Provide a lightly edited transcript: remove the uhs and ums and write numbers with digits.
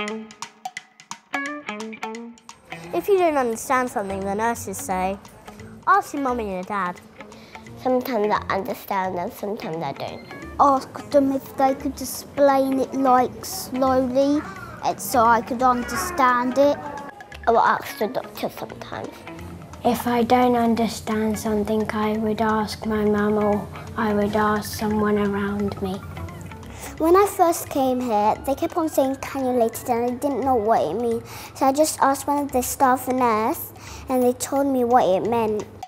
If you don't understand something, the nurses say, ask your mummy and your dad. Sometimes I understand and sometimes I don't. Ask them if they could explain it like slowly so I could understand it. I will ask the doctor sometimes. If I don't understand something, I would ask my mum or I would ask someone around me. When I first came here, they kept on saying cannulated and I didn't know what it meant. So I just asked one of the staff nurse and they told me what it meant.